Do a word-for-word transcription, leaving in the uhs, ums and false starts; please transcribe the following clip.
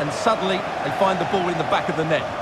and suddenly they find the ball in the back of the net.